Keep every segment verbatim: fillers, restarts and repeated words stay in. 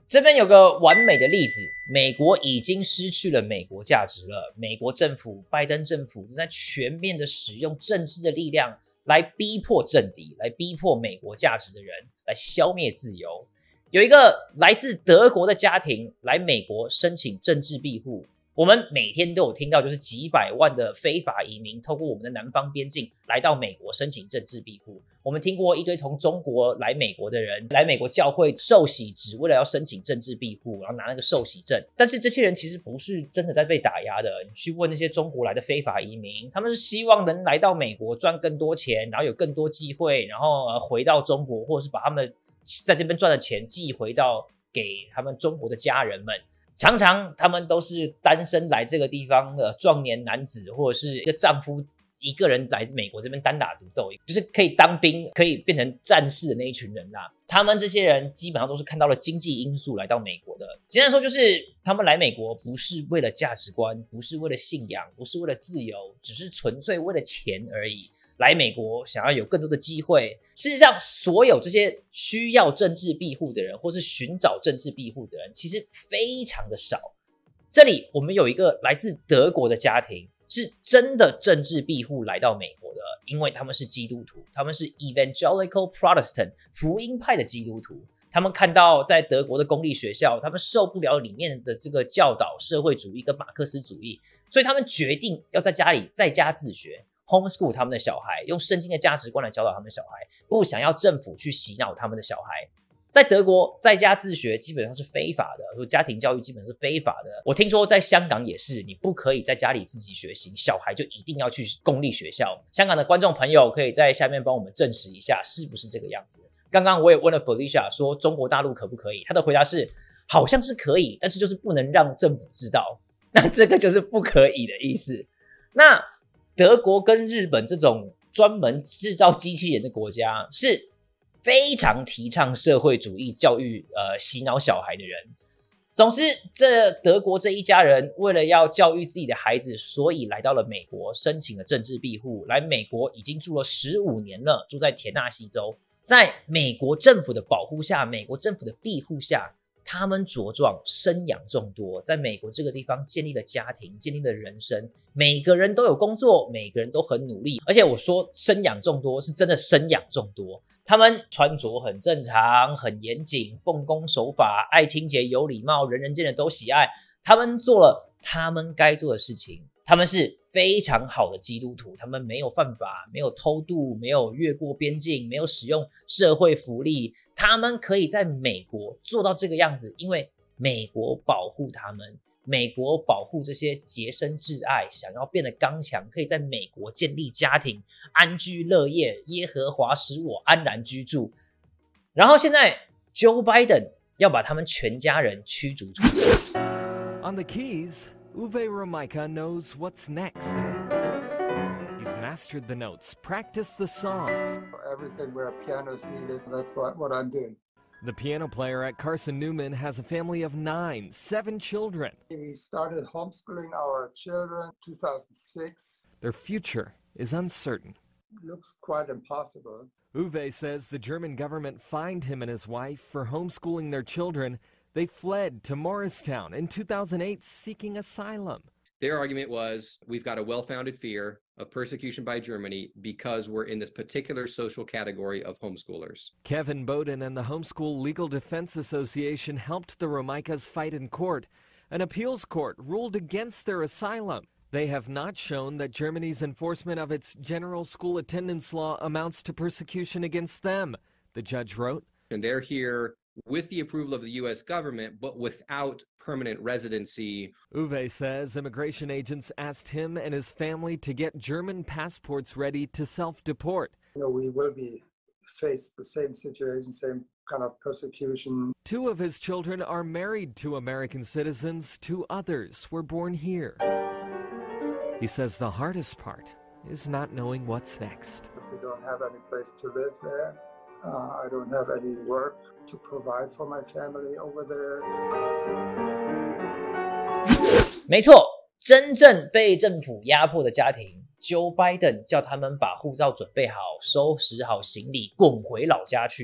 这边有个完美的例子，美国已经失去了美国价值了。美国政府，拜登政府正在全面的使用政治的力量来逼迫政敌，来逼迫美国价值的人，来消灭自由。有一个来自德国的家庭来美国申请政治庇护。我们每天都有听到，就是几百万的非法移民透过我们的南方边境来到美国申请政治庇护。我们听过一堆从中国来美国的人来美国教会受洗，只为了要申请政治庇护，然后拿那个受洗证。但是这些人其实不是真的在被打压的。你去问那些中国来的非法移民，他们是希望能来到美国赚更多钱，然后有更多机会，然后回到中国，或者是把他们在这边赚的钱寄回到给他们中国的家人们。常常他们都是单身来这个地方的壮年男子，或者是一个丈夫一个人来美国这边单打独斗，就是可以当兵可以变成战士的那一群人啦。他们这些人基本上都是看到了经济因素来到美国的。简单说就是他们来美国不是为了价值观，不是为了信仰，不是为了自由，只是纯粹为了钱而已。来美国想要有更多的机会。事实上，所有这些需要政治庇护的人，或是寻找政治庇护的人，其实非常的少。这里我们有一个来自德国的家庭，是真的政治庇护来到美国的，因为他们是基督徒，他们是 Evangelical Protestant 福音派的基督徒。他们看到在德国的公立学校，他们受不了里面的这个教导社会主义跟马克思主义，所以他们决定要在家里在家自学。homeschool 他们的小孩，用圣经的价值观来教导他们的小孩，不想要政府去洗脑他们的小孩。在德国，在家自学基本上是非法的，说家庭教育基本上是非法的。我听说在香港也是，你不可以在家里自己学习，小孩就一定要去公立学校。香港的观众朋友可以在下面帮我们证实一下，是不是这个样子？刚刚我也问了 Felicia 说中国大陆可不可以，她的回答是好像是可以，但是就是不能让政府知道。那这个就是不可以的意思。那德国跟日本这种专门制造机器人的国家，是非常提倡社会主义教育，呃，洗脑小孩的人。总之，这德国这一家人为了要教育自己的孩子，所以来到了美国，申请了政治庇护。来美国已经住了十五年了，住在田纳西州。在美国政府的保护下，美国政府的庇护下，他们茁壮，生养众多，在美国这个地方建立了家庭，建立了人生。每个人都有工作，每个人都很努力。而且我说生养众多，是真的生养众多。他们穿着很正常，很严谨，奉公守法，爱清洁，有礼貌，人人见了都喜爱。他们做了他们该做的事情。他们是非常好的基督徒，他们没有犯法，没有偷渡，没有越过边境，没有使用社会福利。他们可以在美国做到这个样子，因为美国保护他们，美国保护这些洁身挚爱，想要变得刚强，可以在美国建立家庭，安居乐业，耶和华使我安然居住。然后现在 Joe Biden 要把他们全家人驱逐出境。 On the keys, Uwe Romica knows what's next. He's mastered the notes, practiced the songs. Everything where a piano is needed, that's what, what I'm doing. The piano player at Carson Newman has a family of nine, seven children. We started homeschooling our children in two thousand six. Their future is uncertain. It looks quite impossible. Uwe says the German government fined him and his wife for homeschooling their children. They fled to Morristown in two thousand eight seeking asylum. Their argument was, we've got a well-founded fear of persecution by Germany because we're in this particular social category of homeschoolers. Kevin Bowden and the Homeschool Legal Defense Association helped the Romicas fight in court. An appeals court ruled against their asylum. They have not shown that Germany's enforcement of its general school attendance law amounts to persecution against them, the judge wrote. And they're here with the approval of the U S government, but without permanent residency. Uwe says immigration agents asked him and his family to get German passports ready to self-deport. You know, we will be faced the same situation, same kind of persecution. Two of his children are married to American citizens. Two others were born here. He says the hardest part is not knowing what's next. Because we don't have any place to live there. Uh, I don't have any work to provide for my family over there. 没错，真正被政府压迫的家庭 ，Joe Biden 叫他们把护照准备好，收拾好行李，滚回老家去。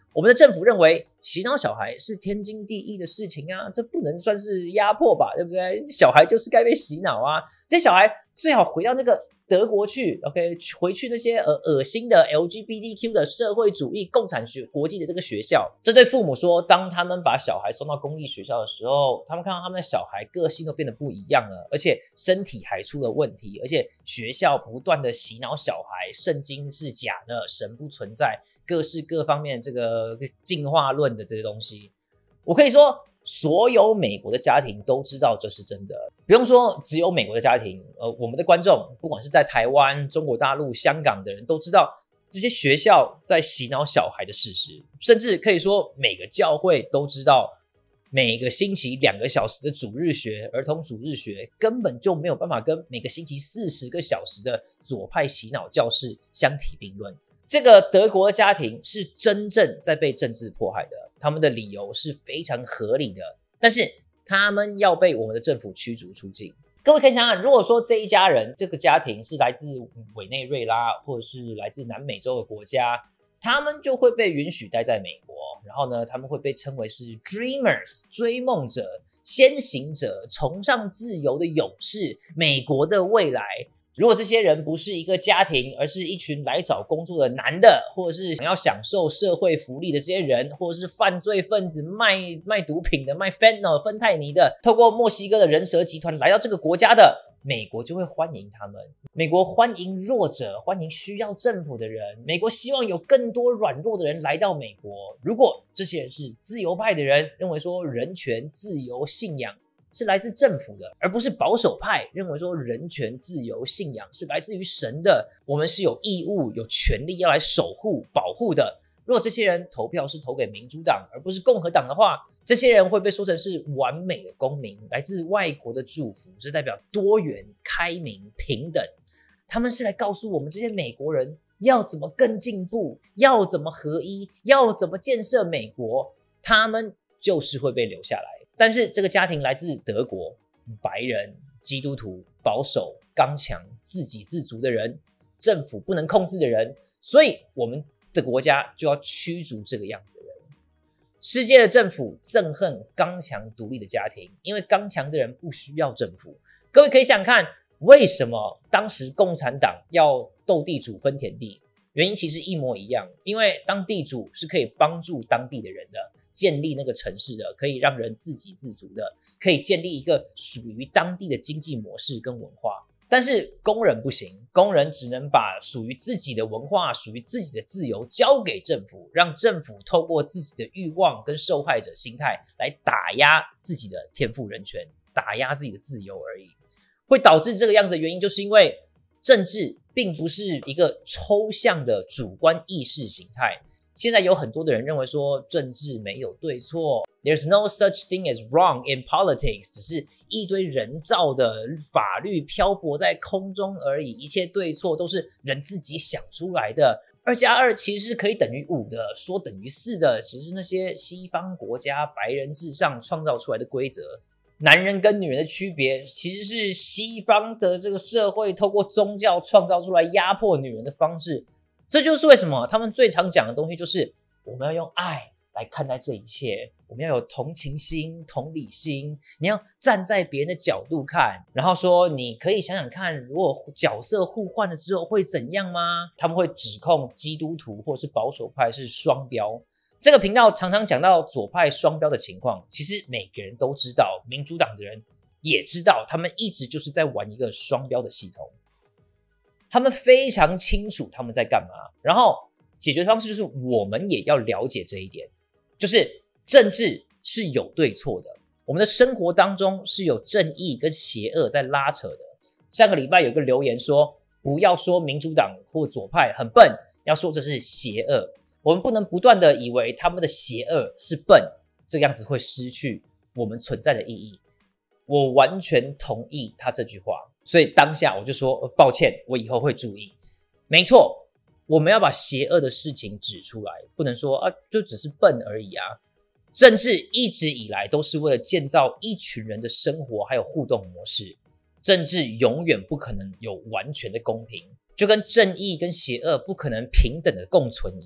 我们的政府认为洗脑小孩是天经地义的事情啊，这不能算是压迫吧，对不对？小孩就是该被洗脑啊，这小孩最好回到那个德国去 ，OK， 回去那些呃恶心的 L G B T Q 的社会主义共产学国际的这个学校。这对父母说，当他们把小孩送到公立学校的时候，他们看到他们的小孩个性都变得不一样了，而且身体还出了问题，而且学校不断的洗脑小孩，圣经是假的，神不存在，各式各方面这个进化论的这些东西。我可以说所有美国的家庭都知道这是真的，不用说只有美国的家庭，呃，我们的观众不管是在台湾、中国大陆、香港的人都知道这些学校在洗脑小孩的事实，甚至可以说每个教会都知道每个星期两个小时的主日学、儿童主日学根本就没有办法跟每个星期四十个小时的左派洗脑教室相提并论。这个德国的家庭是真正在被政治迫害的，他们的理由是非常合理的，但是他们要被我们的政府驱逐出境。各位可以想想，如果说这一家人这个家庭是来自委内瑞拉或者是来自南美洲的国家，他们就会被允许待在美国，然后呢他们会被称为是 dreamers 追梦者、先行者、崇尚自由的勇士，美国的未来。如果这些人不是一个家庭，而是一群来找工作的男的，或者是想要享受社会福利的这些人，或者是犯罪分子、卖卖毒品的、卖 fentanyl 芬太尼的，透过墨西哥的人蛇集团来到这个国家的，美国就会欢迎他们。美国欢迎弱者，欢迎需要政府的人。美国希望有更多软弱的人来到美国。如果这些人是自由派的人，认为说人权、自由、信仰是来自政府的，而不是保守派认为说人权、自由、信仰是来自于神的，我们是有义务、有权利要来守护、保护的。如果这些人投票是投给民主党而不是共和党的话，这些人会被说成是完美的公民，来自外国的祝福，这代表多元、开明、平等。他们是来告诉我们这些美国人要怎么更进步，要怎么合一，要怎么建设美国，他们就是会被留下来。但是这个家庭来自德国，白人、基督徒、保守、刚强、自给自足的人，政府不能控制的人，所以我们的国家就要驱逐这个样子的人。世界的政府憎恨刚强独立的家庭，因为刚强的人不需要政府。各位可以想看，为什么当时共产党要斗地主分田地？原因其实一模一样，因为当地主是可以帮助当地的人的，建立那个城市的，可以让人自给自足的，可以建立一个属于当地的经济模式跟文化。但是工人不行，工人只能把属于自己的文化、属于自己的自由交给政府，让政府透过自己的欲望跟受害者心态来打压自己的天赋人权，打压自己的自由而已。会导致这个样子的原因，就是因为政治并不是一个抽象的主观意识形态。现在有很多的人认为说政治没有对错， There's no such thing as wrong in politics， 只是一堆人造的法律漂泊在空中而已，一切对错都是人自己想出来的。二加二其实是可以等于五的，说等于四的其实是那些西方国家白人至上创造出来的规则。男人跟女人的区别其实是西方的这个社会透过宗教创造出来压迫女人的方式。这就是为什么他们最常讲的东西就是我们要用爱来看待这一切，我们要有同情心、同理心，你要站在别人的角度看，然后说你可以想想看，如果角色互换了之后会怎样吗？他们会指控基督徒或是保守派是双标。这个频道常常讲到左派双标的情况，其实每个人都知道，民主党的人也知道，他们一直就是在玩一个双标的系统。他们非常清楚他们在干嘛，然后解决方式就是我们也要了解这一点，就是政治是有对错的，我们的生活当中是有正义跟邪恶在拉扯的。上个礼拜有个留言说，不要说民主党或左派很笨，要说这是邪恶。我们不能不断的以为他们的邪恶是笨，这样子会失去我们存在的意义。我完全同意他这句话，所以当下我就说抱歉，我以后会注意。没错，我们要把邪恶的事情指出来，不能说啊就只是笨而已啊。政治一直以来都是为了建造一群人的生活还有互动模式，政治永远不可能有完全的公平，就跟正义跟邪恶不可能平等的共存一样。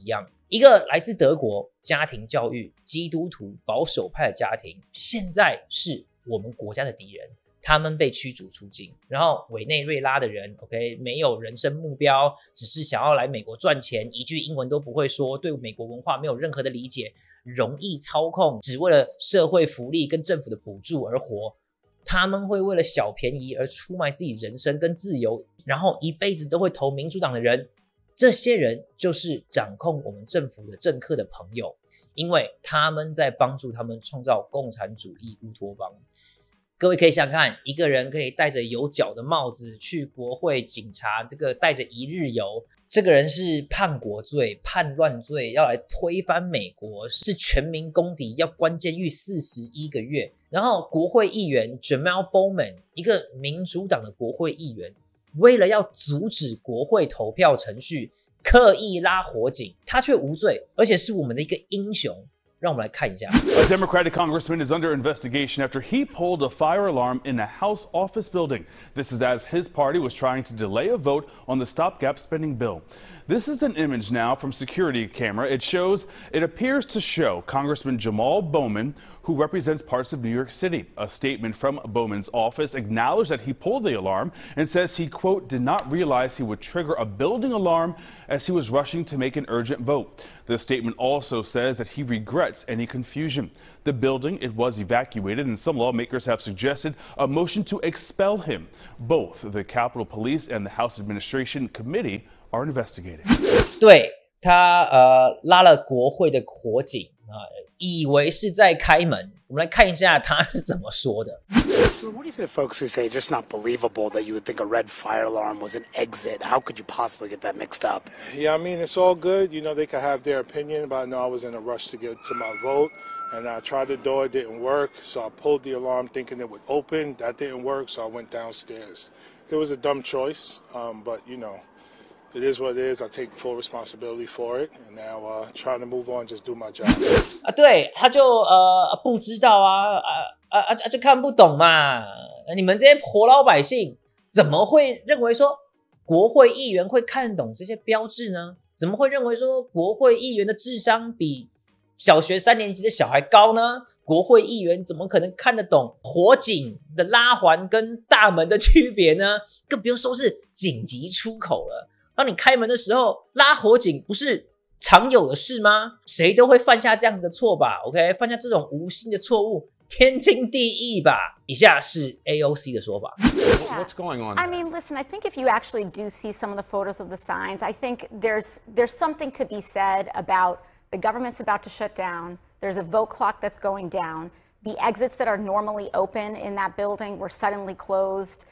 一个来自德国家庭教育基督徒保守派的家庭，现在是我们国家的敌人，他们被驱逐出境。然后委内瑞拉的人 OK 没有人生目标，只是想要来美国赚钱，一句英文都不会说，对美国文化没有任何的理解，容易操控，只为了社会福利跟政府的补助而活。他们会为了小便宜而出卖自己人生跟自由，然后一辈子都会投民主党的人，这些人就是掌控我们政府的政客的朋友，因为他们在帮助他们创造共产主义乌托邦。各位可以想想看，一个人可以戴着有角的帽子去国会，警察这个带着一日游，这个人是叛国罪、叛乱罪，要来推翻美国，是全民公敌，要关监狱四十一个月。然后国会议员 Jamal Bowman， 一个民主党的国会议员，为了要阻止国会投票程序，刻意拉火警，他却无罪，而且是我们的一个英雄。让我们来看一下。 A Democratic congressman is under investigation after he pulled a fire alarm in a House office building. This is as his party was trying to delay a vote on the stopgap spending bill. This is an image now from security camera. It shows, it appears to show Congressman Jamal Bowman, who represents parts of New York City. A statement from Bowman's office acknowledged that he pulled the alarm and says he, quote, did not realize he would trigger a building alarm as he was rushing to make an urgent vote. The statement also says that he regrets any confusion. The building, it was evacuated, and some lawmakers have suggested a motion to expel him. Both the Capitol Police and the House Administration Committee are investigating. 对，他呃拉了国会的火警啊、呃，以为是在开门。我们来看一下他是怎么说的。 So what do you say to folks who say it's just not believable that you would think a red fire alarm was an exit? How could you possibly get that mixed up? Yeah, I mean, it's all good. You know, they could have their opinion, but I know I was in a rush to get to my vote. And I tried the door, it didn't work. So I pulled the alarm thinking it would open. That didn't work, so I went downstairs. It was a dumb choice, um, but, you know, it is what it is. I take full responsibility for it. And now uh, trying to move on, just do my job. 啊，对，他就呃不知道啊，啊啊啊就看不懂嘛。你们这些活老百姓怎么会认为说国会议员会看懂这些标志呢？怎么会认为说国会议员的智商比小学三年级的小孩高呢？国会议员怎么可能看得懂火警的拉环跟大门的区别呢？更不用说是紧急出口了。当你开门的时候拉火警，不是常有的事吗？谁都会犯下这样子的错吧 ？OK， 犯下这种无心的错误，天经地义吧。以下是 A O C 的说法。 Yeah. What's going on? I mean, listen, I think if you actually do see some of the photos of the signs, I think there's there's something to be said about the government's about to shut down. There's a vote clock that's going down. The exits that are normally open in that building were suddenly closed.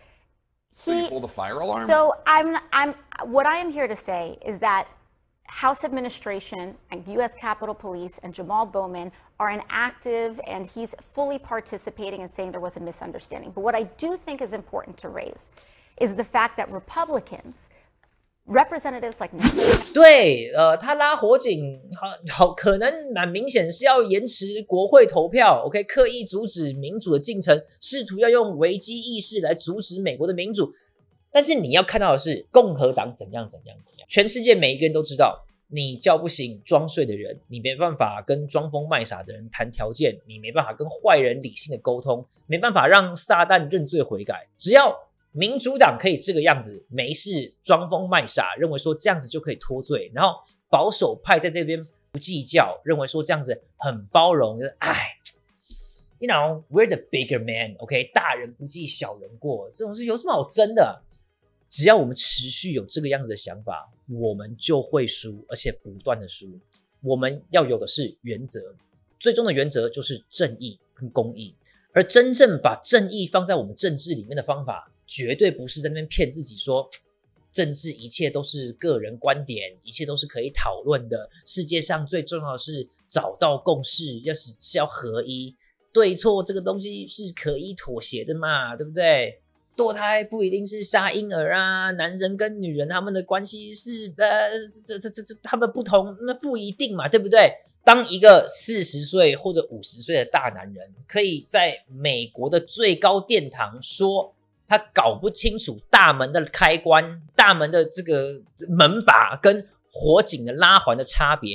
So you pulled the fire alarm? So I'm, I'm, what I am here to say is that House Administration and U S Capitol Police and Jamal Bowman are an active, and he's fully participating in saying there was a misunderstanding. But what I do think is important to raise is the fact that Republicans, representatives like Nicole, 对，呃，他拉火警，好，好，可能蛮明显是要延迟国会投票 ，OK， 刻意阻止民主的进程，试图要用危机意识来阻止美国的民主。但是你要看到的是，共和党怎样怎样怎样，全世界每一个人都知道，你叫不醒装睡的人，你没办法跟装疯卖傻的人谈条件，你没办法跟坏人理性的沟通，没办法让撒旦认罪悔改。只要民主党可以这个样子，没事装疯卖傻，认为说这样子就可以脱罪，然后保守派在这边不计较，认为说这样子很包容，就是哎 ，you know we're the bigger man，OK， 大人不计小人过，这种事有什么好争的？只要我们持续有这个样子的想法，我们就会输，而且不断的输。我们要有的是原则，最终的原则就是正义跟公义，而真正把正义放在我们政治里面的方法，绝对不是在那边骗自己说政治一切都是个人观点，一切都是可以讨论的，世界上最重要的是找到共识，要是是要合一，对错这个东西是可以妥协的嘛，对不对？堕胎不一定是杀婴儿啊，男人跟女人他们的关系是呃这这这这他们不同，那不一定嘛，对不对？当一个四十岁或者五十岁的大男人可以在美国的最高殿堂说他搞不清楚大门的开关、大门的这个门把跟火警的拉环的差别，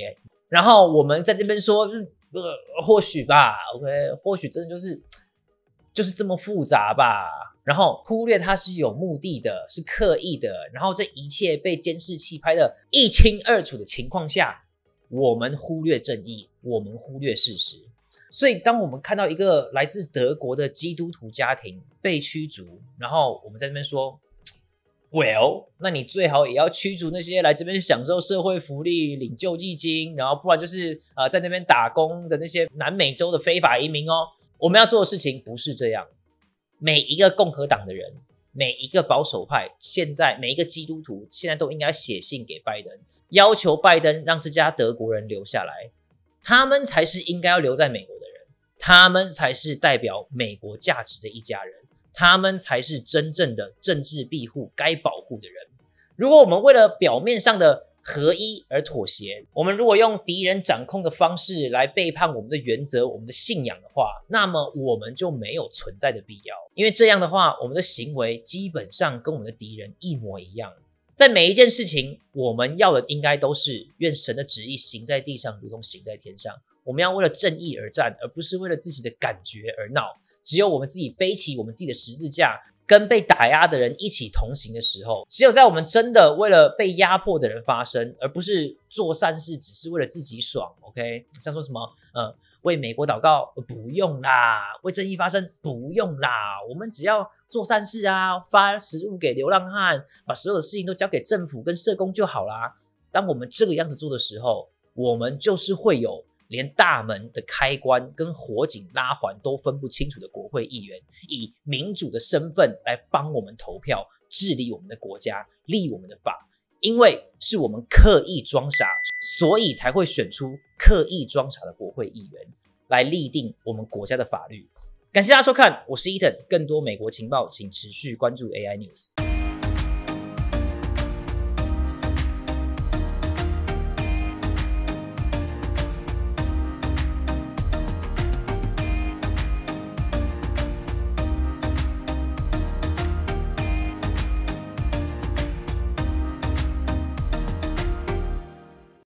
然后我们在这边说，呃，或许吧 ，OK， 或许真的就是就是这么复杂吧。然后忽略它是有目的的，是刻意的，然后这一切被监视器拍得一清二楚的情况下，我们忽略正义，我们忽略事实。所以当我们看到一个来自德国的基督徒家庭被驱逐，然后我们在这边说 well， 那你最好也要驱逐那些来这边享受社会福利、领救济金，然后不然就是呃在那边打工的那些南美洲的非法移民哦。我们要做的事情不是这样。每一个共和党的人，每一个保守派，现在每一个基督徒现在都应该写信给拜登，要求拜登让这家德国人留下来，他们才是应该要留在美国的人，他们才是代表美国价值的一家人，他们才是真正的政治庇护该保护的人。如果我们为了表面上的合一而妥协，我们如果用敌人掌控的方式来背叛我们的原则、我们的信仰的话，那么我们就没有存在的必要。因为这样的话，我们的行为基本上跟我们的敌人一模一样。在每一件事情，我们要的应该都是愿神的旨意行在地上如同行在天上。我们要为了正义而战，而不是为了自己的感觉而闹。只有我们自己背起我们自己的十字架，跟被打压的人一起同行的时候，只有在我们真的为了被压迫的人发声，而不是做善事只是为了自己爽 OK， 像说什么呃，为美国祷告不用啦，为正义发声不用啦，我们只要做善事啊，发食物给流浪汉，把所有的事情都交给政府跟社工就好啦。当我们这个样子做的时候，我们就是会有连大门的开关跟火警拉环都分不清楚的国会议员，以民主的身份来帮我们投票，治理我们的国家，立我们的法。因为是我们刻意装傻，所以才会选出刻意装傻的国会议员来立定我们国家的法律。感谢大家收看，我是 Eaton， 更多美国情报请持续关注 A I News。